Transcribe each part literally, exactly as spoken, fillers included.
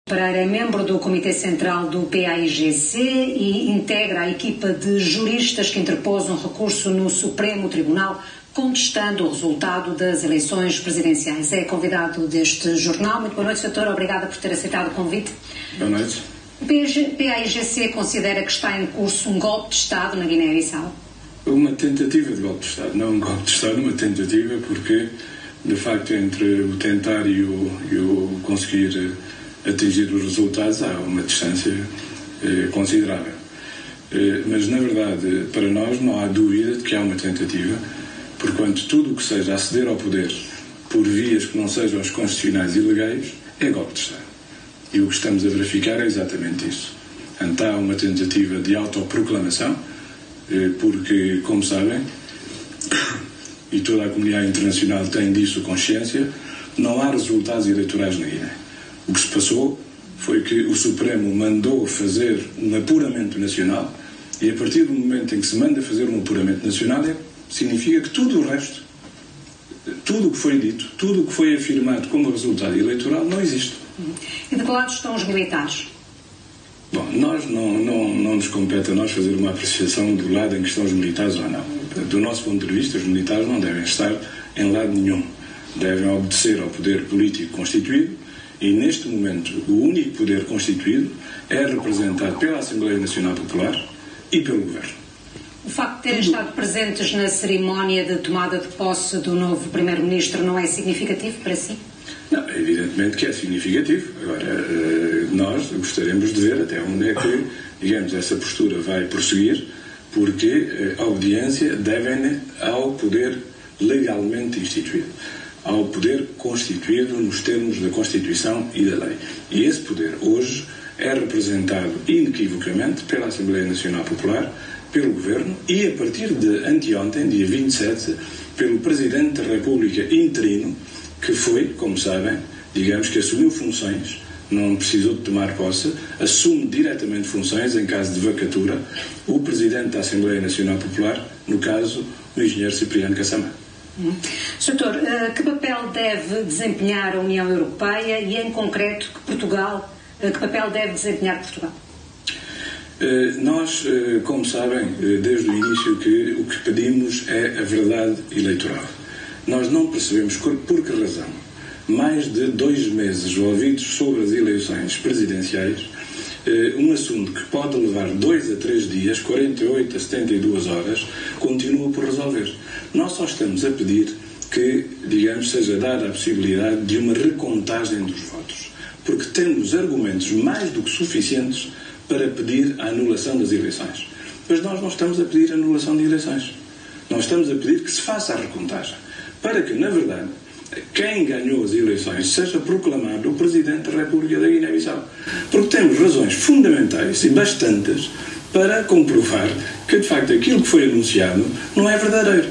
Pereira é membro do Comitê Central do P A I G C e integra a equipa de juristas que interpôs um recurso no Supremo Tribunal contestando o resultado das eleições presidenciais. É convidado deste jornal. Muito boa noite, doutor. Obrigada por ter aceitado o convite. Boa noite. O P A I G C considera que está em curso um golpe de Estado na Guiné-Bissau? Uma tentativa de golpe de Estado. Não um golpe de Estado, uma tentativa, porque, de facto, entre o tentar e o, e o conseguir atingir os resultados há uma distância eh, considerável. Eh, mas, na verdade, para nós não há dúvida de que há uma tentativa, porquanto tudo o que seja aceder ao poder por vias que não sejam as constitucionais e legais é golpe de Estado. E o que estamos a verificar é exatamente isso. Portanto, há uma tentativa de autoproclamação, eh, porque, como sabem, e toda a comunidade internacional tem disso consciência, não há resultados eleitorais na Guiné. O que se passou foi que o Supremo mandou fazer um apuramento nacional e a partir do momento em que se manda fazer um apuramento nacional é, significa que tudo o resto, tudo o que foi dito, tudo o que foi afirmado como resultado eleitoral não existe. E de que lado estão os militares? Bom, nós não, não, não nos compete a nós fazer uma apreciação do lado em que estão os militares ou não. Do nosso ponto de vista, os militares não devem estar em lado nenhum. Devem obedecer ao poder político constituído e, neste momento, o único poder constituído é representado pela Assembleia Nacional Popular e pelo Governo. O facto de terem estado presentes na cerimónia de tomada de posse do novo Primeiro-Ministro não é significativo para si? Não, evidentemente que é significativo. Agora, nós gostaríamos de ver até onde é que, digamos, essa postura vai prosseguir, porque a obediência deve ao poder legalmente instituído, ao poder constituído nos termos da Constituição e da lei. E esse poder, hoje, é representado inequivocamente pela Assembleia Nacional Popular, pelo Governo e, a partir de anteontem, dia vinte e sete, pelo Presidente da República interino, que foi, como sabem, digamos que assumiu funções, não precisou de tomar posse, assume diretamente funções em caso de vacatura, o Presidente da Assembleia Nacional Popular, no caso, o engenheiro Cipriano Kassamá. Hum. Doutor, que papel deve desempenhar a União Europeia e, em concreto, que Portugal, que papel deve desempenhar Portugal? Nós, como sabem, desde o início que o que pedimos é a verdade eleitoral. Nós não percebemos por que razão, mais de dois meses ouvidos sobre as eleições presidenciais, um assunto que pode levar dois a três dias, quarenta e oito a setenta e duas horas, continua por resolver. Nós só estamos a pedir que, digamos, seja dada a possibilidade de uma recontagem dos votos, porque temos argumentos mais do que suficientes para pedir a anulação das eleições. Mas nós não estamos a pedir a anulação de eleições. Nós estamos a pedir que se faça a recontagem, para que, na verdade, quem ganhou as eleições seja proclamado o Presidente da República da Guiné-Bissau. Porque temos razões fundamentais e bastantes para comprovar que, de facto, aquilo que foi anunciado não é verdadeiro.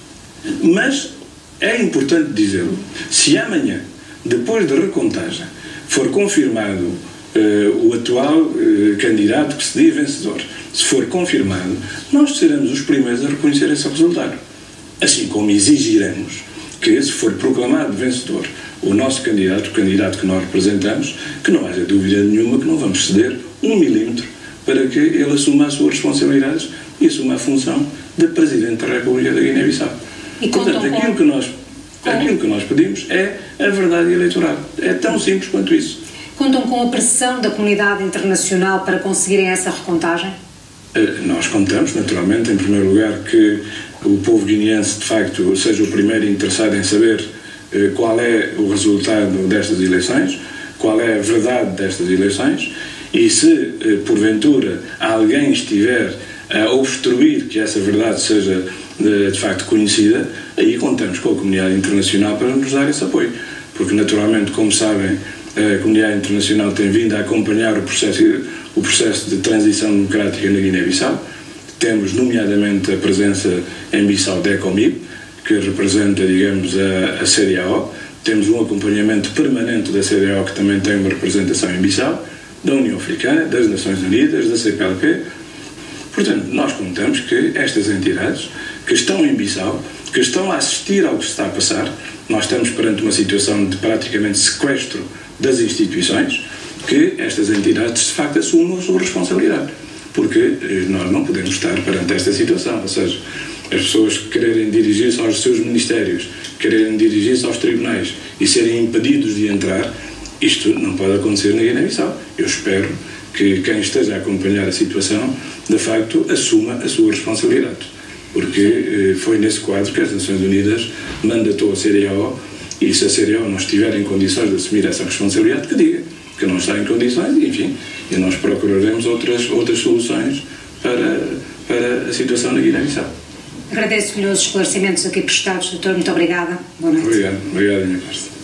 Mas é importante dizê-lo. Se amanhã, depois da recontagem, for confirmado uh, o atual uh, candidato que se diz vencedor, se for confirmado, nós seremos os primeiros a reconhecer esse resultado. Assim como exigiremos que, se for proclamado vencedor o nosso candidato, o candidato que nós representamos, que não haja dúvida nenhuma que não vamos ceder um milímetro para que ele assuma as suas responsabilidades e assuma a função de Presidente da República da Guiné-Bissau. E portanto, aquilo que, nós, aquilo que nós pedimos é a verdade eleitoral. É tão simples quanto isso. Contam com a pressão da comunidade internacional para conseguirem essa recontagem? Nós contamos, naturalmente, em primeiro lugar, que o povo guineense, de facto, seja o primeiro interessado em saber eh, qual é o resultado destas eleições, qual é a verdade destas eleições, e se, eh, porventura, alguém estiver a obstruir que essa verdade seja, de, de facto, conhecida, aí contamos com a comunidade internacional para nos dar esse apoio. Porque, naturalmente, como sabem, a comunidade internacional tem vindo a acompanhar o processo, o processo de transição democrática na Guiné-Bissau. Temos, nomeadamente, a presença em Bissau da ECOMIB, que representa, digamos, a, a C D A O. Temos um acompanhamento permanente da C D A O, que também tem uma representação em Bissau, da União Africana, das Nações Unidas, da C P L P. Portanto, nós contamos que estas entidades que estão em Bissau, que estão a assistir ao que se está a passar, nós estamos perante uma situação de praticamente sequestro das instituições, que estas entidades de facto assumam a sua responsabilidade, porque nós não podemos estar perante esta situação, ou seja, as pessoas quererem dirigir-se aos seus ministérios, quererem dirigir-se aos tribunais e serem impedidos de entrar, isto não pode acontecer na Guiné-Bissau. Eu espero que quem esteja a acompanhar a situação, de facto, assuma a sua responsabilidade, porque eh, foi nesse quadro que as Nações Unidas mandatou a C D A O, e se a C D A O não estiver em condições de assumir essa responsabilidade, que diga que não está em condições, enfim, e nós procuraremos outras, outras soluções para, para a situação na Guiné-Bissau. Agradeço-lhe os esclarecimentos aqui prestados, doutor. Muito obrigada. Boa noite. Obrigado. Obrigado, minha parte.